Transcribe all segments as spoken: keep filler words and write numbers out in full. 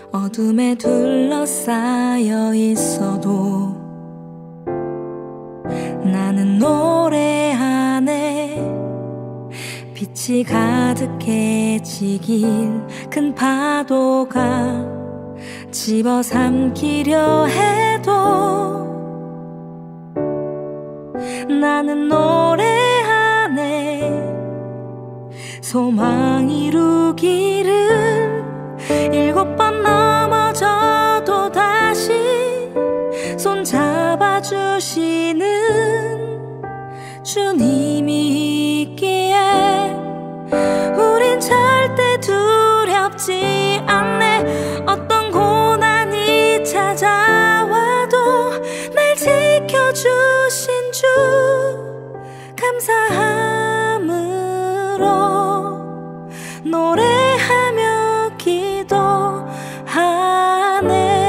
어둠에 둘러싸여 있어도 나는 노래하네. 빛이 가득해지길 큰 파도가 집어삼키려 해도 나는 노래하네. 소망 이루기를 일곱 번 넘어져도 다시 손잡아 주시는 주님이 있기에 우린 절대 두렵지 않네. 어떤 고난이 찾아와도 날 지켜주신 주 감사함으로 노래하며 기도하네.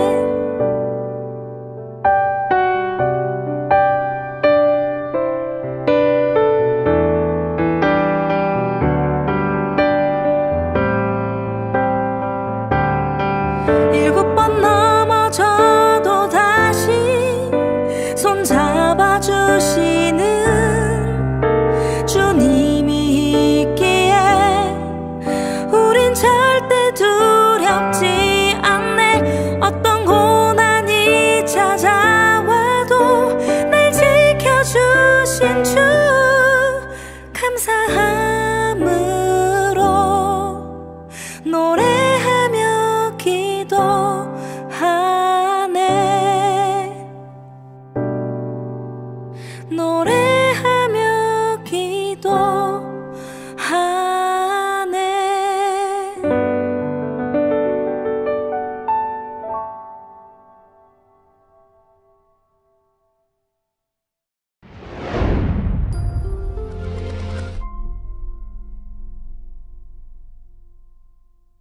일곱 번 넘어져도 다시 손잡아 주시는 주님이 있기에 우린 절대 두렵지 않네. 어떤 고난이 찾아와도 날 지켜주신 주 감사함으로 노래하며 기도하네. 노래